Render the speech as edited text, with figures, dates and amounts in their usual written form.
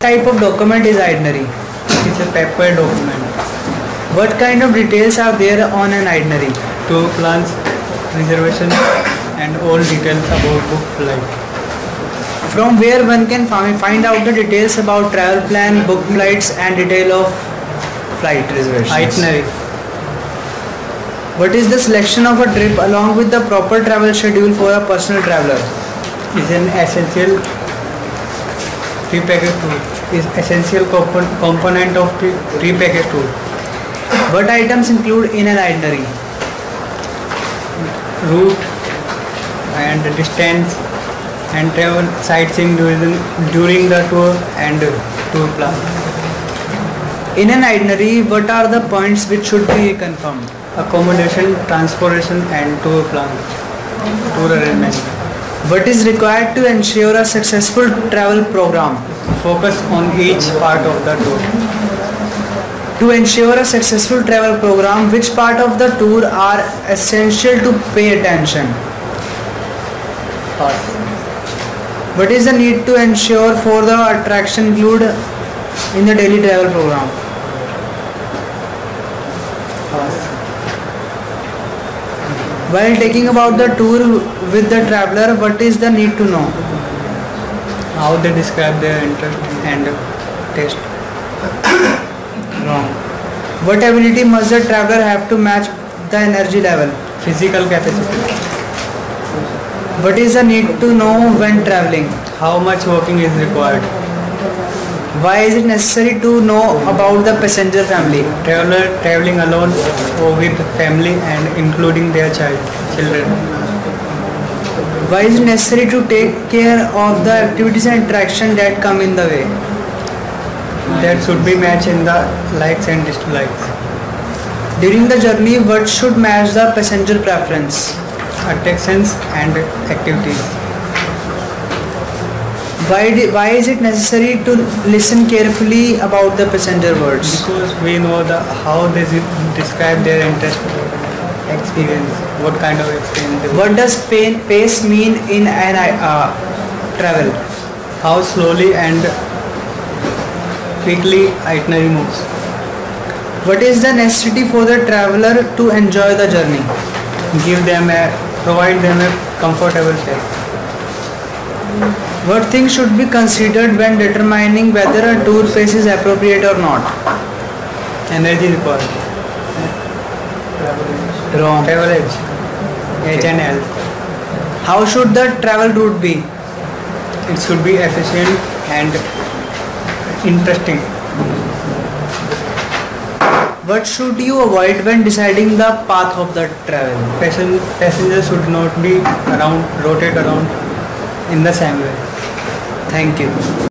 type of document is itinerary? It's a paper document. What kind of details are there on an itinerary? Tour plans, reservation, and all details about book flight. From where one can find out the details about travel plan, book flights, and detail of flight reservations? Itinerary. What is the selection of a trip along with the proper travel schedule for a personal traveler? Is an essential pre-packaged tour. Is essential component of pre-packaged tour. What items include in an itinerary? Route and distance and travel sightseeing during the tour and tour plan. In an itinerary, what are the points which should be confirmed? Accommodation, transportation, and tour plan. Tour arrangement. What is required to ensure a successful travel program? Focus on each part of the tour. To ensure a successful travel program, which part of the tour are essential to pay attention? Pass. What is the need to ensure for the attraction included in the daily travel program? Pass. While taking about the tour with the traveler, what is the need to know? How they describe their interest and taste. Wrong. What ability must the traveler have to match the energy level? Physical capacity. What is the need to know when traveling? How much walking is required. Why is it necessary to know about the passenger family? Traveler traveling alone or with family and including their children. Why is it necessary to take care of the activities and interaction that come in the way? That should be matched in the likes and dislikes. During the journey, what should match the passenger preference? Attractions and activities. Why is it necessary to listen carefully about the passenger words? Because we know how they describe their interest, experience, what kind of experience. What does pace mean in an travel? How slowly and quickly itinerary moves. What is the necessity for the traveler to enjoy the journey? Provide them a comfortable stay. What things should be considered when determining whether a tour pace is appropriate or not? Energy required. Wrong. Travel age. Age and health. How should the travel route be? It should be efficient and interesting. What should you avoid when deciding the path of the travel? Passengers should not be rotate around in the same way. Thank you.